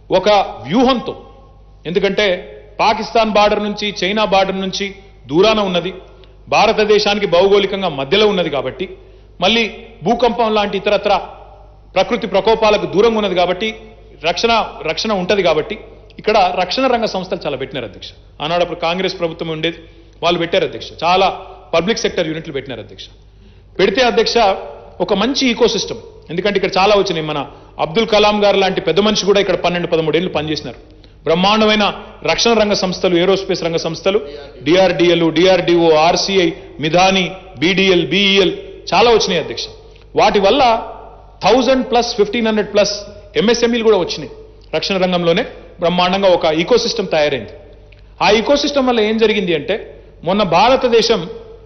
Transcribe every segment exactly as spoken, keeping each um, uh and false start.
ఒక వ్యూహంతో, ఎందుకంటే పాకిస్తాన్ బార్డర్ నుంచి చైనా బార్డర్ నుంచి దూరాన ఉన్నది, భారతదేశానికి భౌగోళికంగా మధ్యలో ఉన్నది కాబట్టి, మళ్ళీ భూకంపం లాంటి ఇతరత్ర ప్రకృతి ప్రకోపాలకు దూరంగా ఉన్నది కాబట్టి రక్షణ రక్షణ ఉంటుంది కాబట్టి ఇక్కడ రక్షణ రంగ సంస్థలు చాలా పెట్టినారు అధ్యక్ష. ఆనాడు అప్పుడు కాంగ్రెస్ ప్రభుత్వం ఉండేది, వాళ్ళు పెట్టారు అధ్యక్ష. చాలా పబ్లిక్ సెక్టర్ యూనిట్లు పెట్టినారు అధ్యక్ష. పెడితే అధ్యక్ష ఒక మంచి ఈకో సిస్టమ్, ఎందుకంటే ఇక్కడ చాలా వచ్చినాయి. మన అబ్దుల్ కలాం గారు లాంటి పెద్ద మనిషి కూడా ఇక్కడ పన్నెండు పదమూడు ఏళ్ళు పనిచేసినారు. బ్రహ్మాండమైన రక్షణ రంగ సంస్థలు, ఏరోస్పేస్ రంగ సంస్థలు, DRDL, DRDO, RCI, Midhani, BDL, BEL చాలా వచ్చినాయి అధ్యక్ష. వాటి వల్ల thousand plus fifteen hundred plus ఎంఎస్ఎంఈలు కూడా వచ్చినాయి. రక్షణ రంగంలోనే బ్రహ్మాండంగా ఒక ఈకో సిస్టమ్ తయారైంది. ఆ ఈకో సిస్టమ్ వల్ల ఏం జరిగింది అంటే, మొన్న భారతదేశం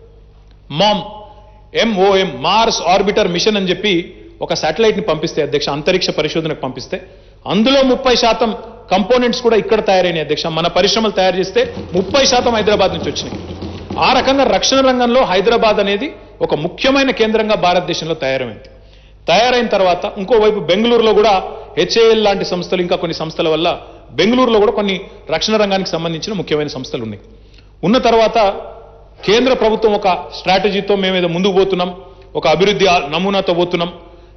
MOM MOM Mars Orbiter Mission అని చెప్పి ఒక శాటిలైట్ ని పంపిస్తే అధ్యక్ష, అంతరిక్ష పరిశోధనకు పంపిస్తే అందులో ముప్పై శాతం కంపోనెంట్స్ కూడా ఇక్కడ తయారైనాయి అధ్యక్ష. మన పరిశ్రమలు తయారు చేస్తే ముప్పై శాతం హైదరాబాద్ నుంచి వచ్చినాయి. ఆ రకంగా రక్షణ రంగంలో హైదరాబాద్ అనేది ఒక ముఖ్యమైన కేంద్రంగా భారతదేశంలో తయారైంది. తయారైన తర్వాత ఇంకోవైపు బెంగళూరులో కూడా హెచ్ఏఎల్ లాంటి సంస్థలు, ఇంకా కొన్ని సంస్థల వల్ల బెంగళూరులో కూడా కొన్ని రక్షణ రంగానికి సంబంధించిన ముఖ్యమైన సంస్థలు ఉన్నాయి. ఉన్న తర్వాత కేంద్ర ప్రభుత్వం ఒక స్ట్రాటజీతో మేమేదో ముందుకు పోతున్నాం, ఒక అభివృద్ధి నమూనాతో పోతున్నాం.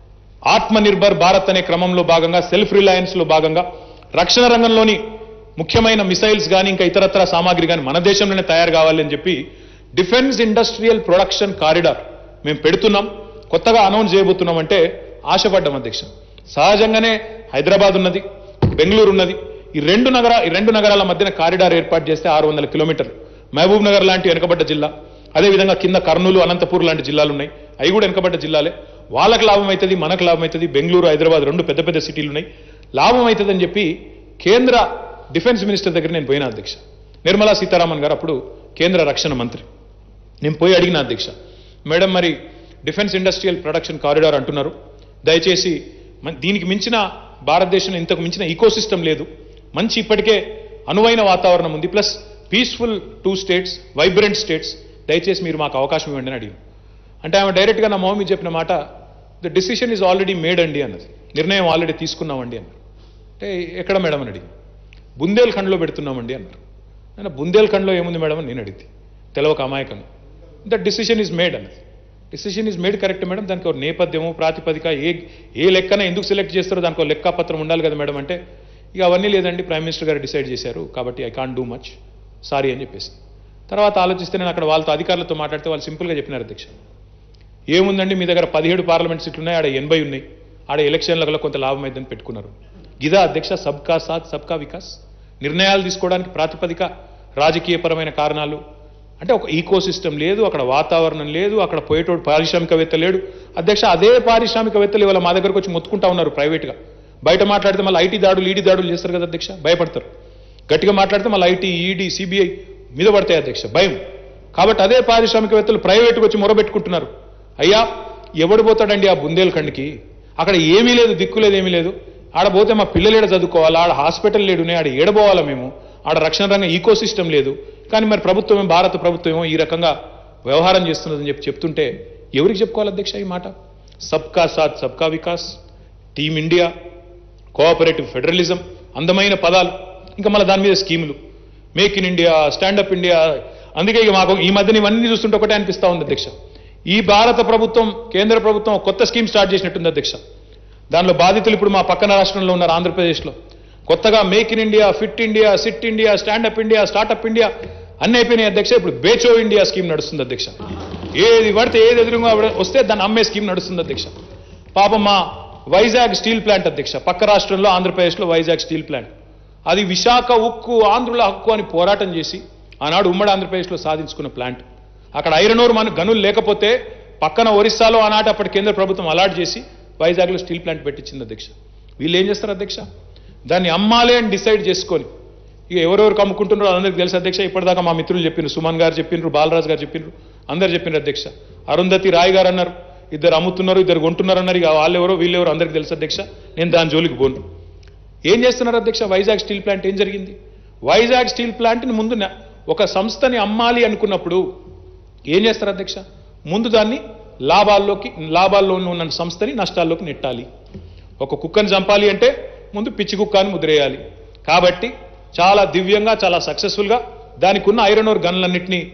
ఆత్మ నిర్భర్ భారత్ అనే క్రమంలో భాగంగా, సెల్ఫ్ రిలయన్స్ లో భాగంగా రక్షణ రంగంలోని ముఖ్యమైన మిసైల్స్ కానీ ఇంకా ఇతరత్ర సామాగ్రి కానీ మన దేశంలోనే తయారు కావాలి అని చెప్పి డిఫెన్స్ ఇండస్ట్రియల్ ప్రొడక్షన్ కారిడార్ మేము పెడుతున్నాం, కొత్తగా అనౌన్స్ చేయబోతున్నాం అంటే ఆశపడ్డాం అధ్యక్ష. సహజంగానే హైదరాబాద్ ఉన్నది, బెంగళూరు ఉన్నది, ఈ రెండు నగర ఈ రెండు నగరాల మధ్యన కారిడార్ ఏర్పాటు చేస్తే ఆరు వందల కిలోమీటర్లు. మహబూబ్ నగర్ లాంటి వెనుకబడ్డ జిల్లా, అదేవిధంగా కింద కర్నూలు, అనంతపూర్ లాంటి జిల్లాలు ఉన్నాయి, అవి కూడా వెనుకబడ్డ జిల్లాలే. వాళ్ళకి లాభం అవుతుంది, మనకు లాభం అవుతుంది. బెంగళూరు, హైదరాబాద్ రెండు పెద్ద పెద్ద సిటీలు ఉన్నాయి, లాభం అవుతుంది అని చెప్పి కేంద్ర డిఫెన్స్ మినిస్టర్ దగ్గర నేను పోయినా అధ్యక్ష. నిర్మలా సీతారామన్ గారు అప్పుడు కేంద్ర రక్షణ మంత్రి. నేను పోయి అడిగిన అధ్యక్ష, మేడం మరి డిఫెన్స్ ఇండస్ట్రియల్ ప్రొడక్షన్ కారిడార్ అంటున్నారు, దయచేసి దీనికి మించిన భారతదేశంలో ఇంతకు మించిన ఈకో సిస్టమ్ లేదు, మంచి ఇప్పటికే అనువైన వాతావరణం ఉంది, plus peaceful two states, vibrant states, దయచేసి మీరు మాకు అవకాశం ఇవ్వండి అని అడిగింది. అంటే ఆమె డైరెక్ట్గా నా మమ్మీ చెప్పిన మాట, the decision is already made అండి అన్నది, నిర్ణయం ఆల్రెడీ తీసుకున్నామండి అన్నారు. అంటే ఎక్కడ మేడం అని అడిగింది. బుందేల్ఖండ్లో పెడుతున్నామండి అన్నారు. నేను బుందేల్ఖండ్లో ఏముంది మేడం అని నేను అడిగింది, తెలవక అమాయకంగా. ద డిసిషన్ ఈజ్ మేడ్ అన్నది. Decision is made correct madam, దానికి ఒక నేపథ్యము, ప్రాతిపదిక, ఏ ఏ లెక్కన ఎందుకు సెలెక్ట్ చేస్తారో దానికి ఒక లెక్కాపత్రం ఉండాలి కదా మేడం అంటే, ఇక అవన్నీ లేదండి, ప్రైమ్ మినిస్టర్ గారు డిసైడ్ చేశారు కాబట్టి I can't do much, sorry అని చెప్పేసి. తర్వాత ఆలోచిస్తే నేను అక్కడ వాళ్ళతో అధికారులతో మాట్లాడితే వాళ్ళు సింపుల్గా చెప్పినారు అధ్యక్ష, ఏముందండి మీ దగ్గర పదిహేడు పార్లమెంట్ సీట్లు ఉన్నాయి, ఆడ ఎనభై ఉన్నాయి, ఆడ ఎలక్షన్లలో కొంత లాభం అయిందని పెట్టుకున్నారు. గిదా అధ్యక్ష సబ్కా సాత్ సబ్కా వికాస్. నిర్ణయాలు తీసుకోవడానికి ప్రాతిపదిక రాజకీయపరమైన కారణాలు, అంటే ఒక ఈకో సిస్టమ్ లేదు, అక్కడ వాతావరణం లేదు, అక్కడ పోయేటోడు పారిశ్రామికవేత్త లేడు అధ్యక్ష. అదే పారిశ్రామికవేత్తలు ఇవాళ మా దగ్గరకు వచ్చి మొత్తుకుంటా ఉన్నారు ప్రైవేట్గా. బయట మాట్లాడితే మళ్ళీ ఐటీ దాడులు, ఈడీ దాడులు చేస్తారు కదా అధ్యక్ష, భయపడతారు. గట్టిగా మాట్లాడితే మళ్ళీ ఐటీ, ఈడీ, సిబిఐ మీద పడతాయి అధ్యక్ష, భయం. కాబట్టి అదే పారిశ్రామికవేత్తలు ప్రైవేట్గా వచ్చి మొరబెట్టుకుంటున్నారు, అయ్యా ఎవడు పోతాడండి ఆ బుందేల్ఖండ్కి, అక్కడ ఏమీ లేదు, దిక్కు లేదు, ఏమీ లేదు, ఆడ పోతే మా పిల్లలు ఏడ చదువుకోవాలా, ఆడ హాస్పిటల్ లేడునే, ఆడ ఏడబోవాలా మేము, ఆడ రక్షణ రంగం ఈకో సిస్టమ్ లేదు. కానీ మరి ప్రభుత్వం, భారత ప్రభుత్వం ఈ రకంగా వ్యవహారం చేస్తున్నదని చెప్పి చెప్తుంటే ఎవరికి చెప్పుకోవాలి అధ్యక్ష ఈ మాట? సబ్కా సాత్ సబ్కా వికాస్, టీమ్ ఇండియా, కోఆపరేటివ్ ఫెడరలిజం, అందమైన పదాలు, ఇంకా మళ్ళీ దాని మీద స్కీములు, make in India, stand up India. అందుకే ఇక మాకు ఈ మధ్యన ఇవన్నీ చూస్తుంటే ఒకటే అనిపిస్తా ఉంది అధ్యక్ష, ఈ భారత ప్రభుత్వం, కేంద్ర ప్రభుత్వం కొత్త స్కీమ్ స్టార్ట్ చేసినట్టుంది అధ్యక్ష. దానిలో బాధితులు ఇప్పుడు మా పక్కన రాష్ట్రంలో ఉన్నారు, ఆంధ్రప్రదేశ్లో. కొత్తగా make in India, fit India, sit India, stand up India, startup India అన్ని అయిపోయినాయి అధ్యక్ష. ఇప్పుడు బేచో ఇండియా స్కీమ్ నడుస్తుంది అధ్యక్ష. ఏది పడితే ఏది ఎదురుగా వస్తే దాన్ని అమ్మే స్కీమ్ నడుస్తుంది అధ్యక్ష. పాపం మా వైజాగ్ స్టీల్ ప్లాంట్ అధ్యక్ష, పక్క రాష్ట్రంలో ఆంధ్రప్రదేశ్లో వైజాగ్ స్టీల్ ప్లాంట్, అది విశాఖ ఉక్కు, ఆంధ్రుల హక్కు అని పోరాటం చేసి ఆనాడు ఉమ్మడి ఆంధ్రప్రదేశ్లో సాధించుకున్న ప్లాంట్. అక్కడ ఐరన్ ఓర్ మన గనులు లేకపోతే పక్కన ఒరిస్సాలో ఆనాటి అప్పటి కేంద్ర ప్రభుత్వం అలాట్ చేసి వైజాగ్లో స్టీల్ ప్లాంట్ పెట్టించింది అధ్యక్ష. వీళ్ళు ఏం చేస్తారు అధ్యక్ష, దాన్ని అమ్మాలే అని డిసైడ్ చేసుకొని ఇక ఎవరెవరికి అమ్ముకుంటున్నారో అందరికీ తెలుసు అధ్యక్ష. ఇప్పటిదాకా మా మిత్రులు చెప్పిండ్రు, సుమన్ గారు చెప్పిండ్రు, బాలరాజు గారు చెప్పిండ్రు, అందరు చెప్పిండ్రు అధ్యక్ష. అరుంధతి రాయ్ గారు అన్నారు, ఇద్దరు అమ్ముతున్నారు, ఇద్దరు కొంటున్నారు అన్నారు. ఇక వాళ్ళెవరో వీళ్ళెవరో అందరికీ తెలుసు అధ్యక్ష, నేను దాని జోలికి పోను. ఏం చేస్తున్నారు అధ్యక్ష? వైజాగ్ స్టీల్ ప్లాంట్ ఏం జరిగింది? వైజాగ్ స్టీల్ ప్లాంట్ని ముందు ఒక సంస్థని అమ్మాలి అనుకున్నప్పుడు ఏం చేస్తారు అధ్యక్ష? ముందు దాన్ని లాభాల్లోకి, లాభాల్లో ఉన్న సంస్థని నష్టాల్లోకి నెట్టాలి. ఒక కుక్కని చంపాలి అంటే ముందు పిచ్చి కుక్క అని ముద్రేయాలి. కాబట్టి చాలా దివ్యంగా చాలా సక్సెస్ఫుల్గా దానికి ఉన్న ఐరన్ ఓర్ గన్లన్నింటినీ